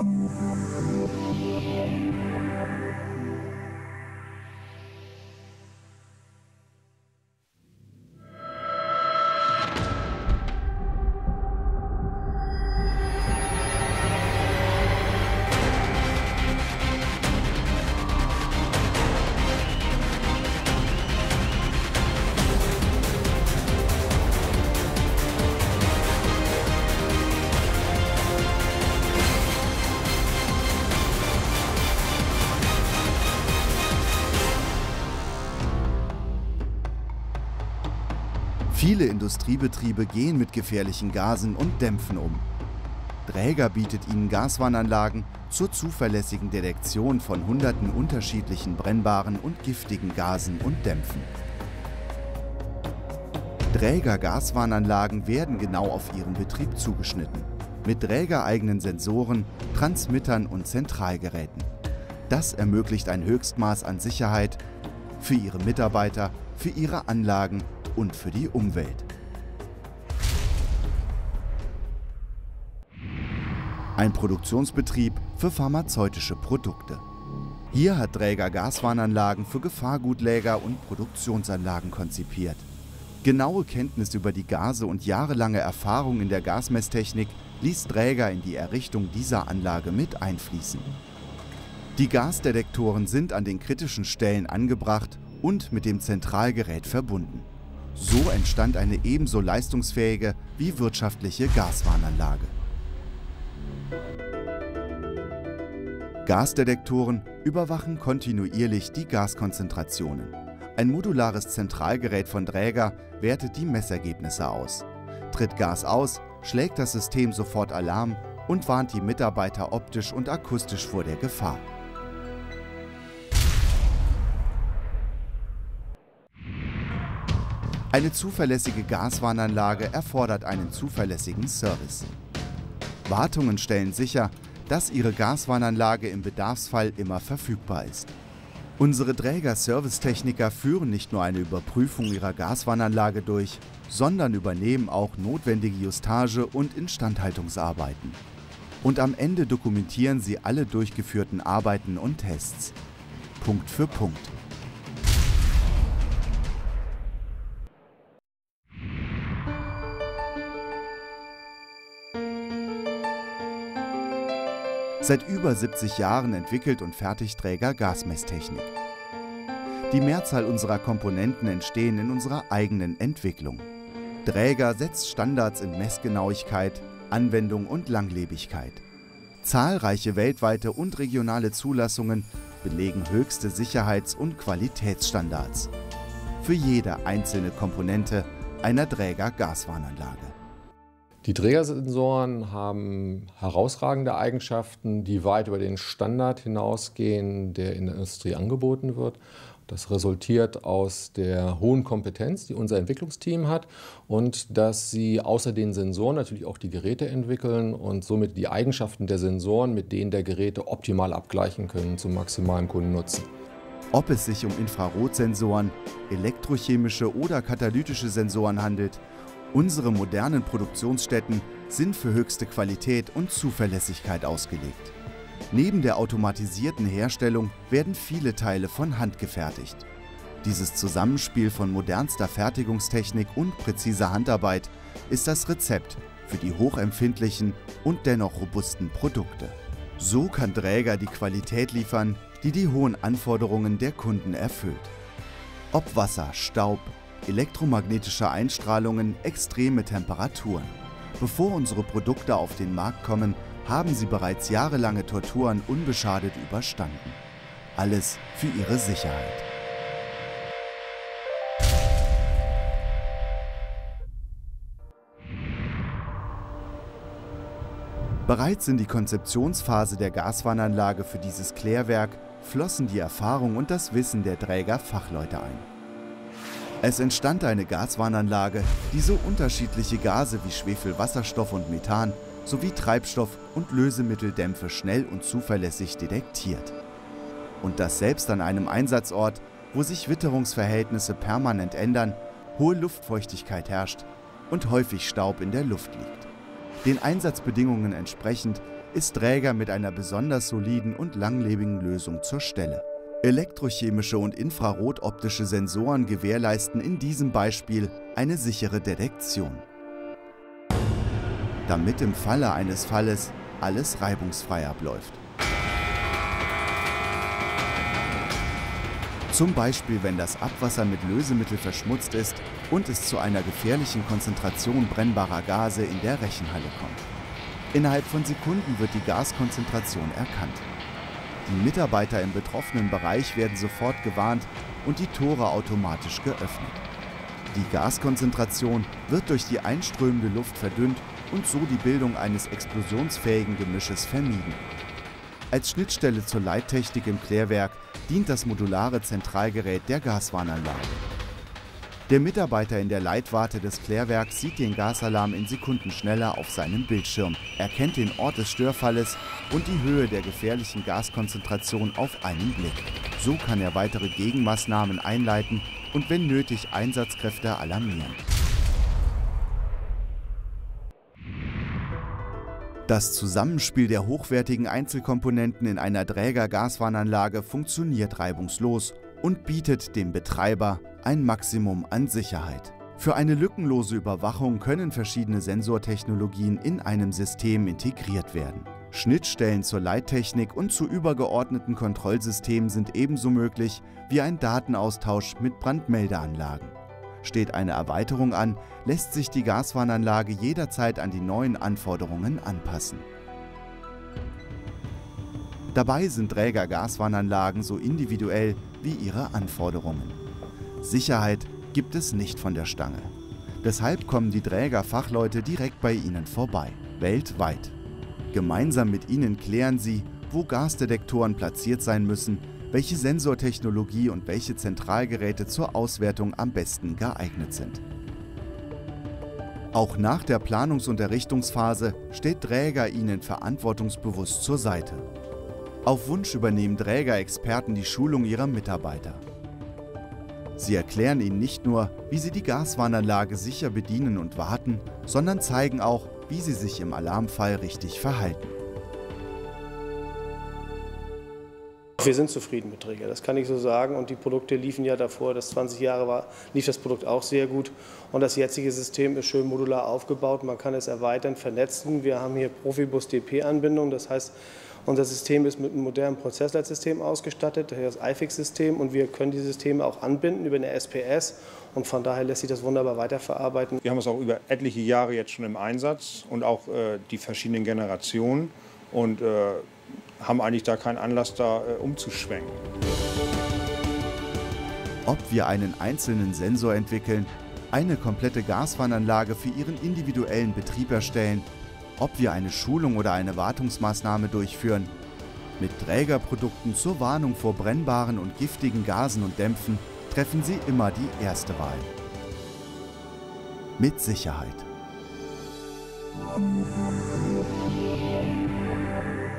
Viele Industriebetriebe gehen mit gefährlichen Gasen und Dämpfen um. Dräger bietet ihnen Gaswarnanlagen zur zuverlässigen Detektion von hunderten unterschiedlichen brennbaren und giftigen Gasen und Dämpfen. Dräger-Gaswarnanlagen werden genau auf ihren Betrieb zugeschnitten, mit trägereigenen Sensoren, Transmittern und Zentralgeräten. Das ermöglicht ein Höchstmaß an Sicherheit für ihre Mitarbeiter, für ihre Anlagen und für die Umwelt. Ein Produktionsbetrieb für pharmazeutische Produkte. Hier hat Dräger Gaswarnanlagen für Gefahrgutläger und Produktionsanlagen konzipiert. Genaue Kenntnis über die Gase und jahrelange Erfahrung in der Gasmesstechnik ließ Dräger in die Errichtung dieser Anlage mit einfließen. Die Gasdetektoren sind an den kritischen Stellen angebracht und mit dem Zentralgerät verbunden. So entstand eine ebenso leistungsfähige wie wirtschaftliche Gaswarnanlage. Gasdetektoren überwachen kontinuierlich die Gaskonzentrationen. Ein modulares Zentralgerät von Dräger wertet die Messergebnisse aus. Tritt Gas aus, schlägt das System sofort Alarm und warnt die Mitarbeiter optisch und akustisch vor der Gefahr. Eine zuverlässige Gaswarnanlage erfordert einen zuverlässigen Service. Wartungen stellen sicher, dass Ihre Gaswarnanlage im Bedarfsfall immer verfügbar ist. Unsere Dräger-Servicetechniker führen nicht nur eine Überprüfung Ihrer Gaswarnanlage durch, sondern übernehmen auch notwendige Justage- und Instandhaltungsarbeiten. Und am Ende dokumentieren sie alle durchgeführten Arbeiten und Tests. Punkt für Punkt. Seit über 70 Jahren entwickelt und fertigt Dräger Gasmesstechnik. Die Mehrzahl unserer Komponenten entstehen in unserer eigenen Entwicklung. Dräger setzt Standards in Messgenauigkeit, Anwendung und Langlebigkeit. Zahlreiche weltweite und regionale Zulassungen belegen höchste Sicherheits- und Qualitätsstandards. Für jede einzelne Komponente einer Dräger Gaswarnanlage. Die Drägersensoren haben herausragende Eigenschaften, die weit über den Standard hinausgehen, der in der Industrie angeboten wird. Das resultiert aus der hohen Kompetenz, die unser Entwicklungsteam hat, und dass sie außer den Sensoren natürlich auch die Geräte entwickeln und somit die Eigenschaften der Sensoren mit denen der Geräte optimal abgleichen können zum maximalen Kundennutzen. Ob es sich um Infrarotsensoren, elektrochemische oder katalytische Sensoren handelt, unsere modernen Produktionsstätten sind für höchste Qualität und Zuverlässigkeit ausgelegt. Neben der automatisierten Herstellung werden viele Teile von Hand gefertigt. Dieses Zusammenspiel von modernster Fertigungstechnik und präziser Handarbeit ist das Rezept für die hochempfindlichen und dennoch robusten Produkte. So kann Dräger die Qualität liefern, die die hohen Anforderungen der Kunden erfüllt. Ob Wasser, Staub, elektromagnetische Einstrahlungen, extreme Temperaturen. Bevor unsere Produkte auf den Markt kommen, haben sie bereits jahrelange Torturen unbeschadet überstanden. Alles für ihre Sicherheit. Bereits in die Konzeptionsphase der Gaswarnanlage für dieses Klärwerk flossen die Erfahrung und das Wissen der Dräger-Fachleute ein. Es entstand eine Gaswarnanlage, die so unterschiedliche Gase wie Schwefel, Wasserstoff und Methan sowie Treibstoff- und Lösemitteldämpfe schnell und zuverlässig detektiert. Und das selbst an einem Einsatzort, wo sich Witterungsverhältnisse permanent ändern, hohe Luftfeuchtigkeit herrscht und häufig Staub in der Luft liegt. Den Einsatzbedingungen entsprechend ist Dräger mit einer besonders soliden und langlebigen Lösung zur Stelle. Elektrochemische und infrarotoptische Sensoren gewährleisten in diesem Beispiel eine sichere Detektion, damit im Falle eines Falles alles reibungsfrei abläuft. Zum Beispiel, wenn das Abwasser mit Lösemittel verschmutzt ist und es zu einer gefährlichen Konzentration brennbarer Gase in der Rechenhalle kommt. Innerhalb von Sekunden wird die Gaskonzentration erkannt. Die Mitarbeiter im betroffenen Bereich werden sofort gewarnt und die Tore automatisch geöffnet. Die Gaskonzentration wird durch die einströmende Luft verdünnt und so die Bildung eines explosionsfähigen Gemisches vermieden. Als Schnittstelle zur Leittechnik im Klärwerk dient das modulare Zentralgerät der Gaswarnanlage. Der Mitarbeiter in der Leitwarte des Klärwerks sieht den Gasalarm in Sekunden schneller auf seinem Bildschirm, erkennt den Ort des Störfalles und die Höhe der gefährlichen Gaskonzentration auf einen Blick. So kann er weitere Gegenmaßnahmen einleiten und wenn nötig Einsatzkräfte alarmieren. Das Zusammenspiel der hochwertigen Einzelkomponenten in einer Dräger-Gaswarnanlage funktioniert reibungslos und bietet dem Betreiber ein Maximum an Sicherheit. Für eine lückenlose Überwachung können verschiedene Sensortechnologien in einem System integriert werden. Schnittstellen zur Leittechnik und zu übergeordneten Kontrollsystemen sind ebenso möglich wie ein Datenaustausch mit Brandmeldeanlagen. Steht eine Erweiterung an, lässt sich die Gaswarnanlage jederzeit an die neuen Anforderungen anpassen. Dabei sind Träger-Gaswarnanlagen so individuell wie ihre Anforderungen. Sicherheit gibt es nicht von der Stange. Deshalb kommen die Träger-Fachleute direkt bei Ihnen vorbei, weltweit. Gemeinsam mit Ihnen klären sie, wo Gasdetektoren platziert sein müssen, welche Sensortechnologie und welche Zentralgeräte zur Auswertung am besten geeignet sind. Auch nach der Planungs- und Errichtungsphase steht Dräger Ihnen verantwortungsbewusst zur Seite. Auf Wunsch übernehmen Dräger-Experten die Schulung ihrer Mitarbeiter. Sie erklären Ihnen nicht nur, wie Sie die Gaswarnanlage sicher bedienen und warten, sondern zeigen auch, wie Sie sich im Alarmfall richtig verhalten. Wir sind zufrieden mit Dräger, das kann ich so sagen. Und die Produkte liefen ja davor, das 20 Jahre war, lief das Produkt auch sehr gut. Und das jetzige System ist schön modular aufgebaut, man kann es erweitern, vernetzen. Wir haben hier Profibus-DP-Anbindung, das heißt, unser System ist mit einem modernen Prozessleitsystem ausgestattet, das iFix-System, und wir können die Systeme auch anbinden über eine SPS und von daher lässt sich das wunderbar weiterverarbeiten. Wir haben es auch über etliche Jahre jetzt schon im Einsatz und auch die verschiedenen Generationen und haben eigentlich da keinen Anlass, da umzuschwenken. Ob wir einen einzelnen Sensor entwickeln, eine komplette Gaswarnanlage für Ihren individuellen Betrieb erstellen, ob wir eine Schulung oder eine Wartungsmaßnahme durchführen, mit Trägerprodukten zur Warnung vor brennbaren und giftigen Gasen und Dämpfen treffen Sie immer die erste Wahl. Mit Sicherheit.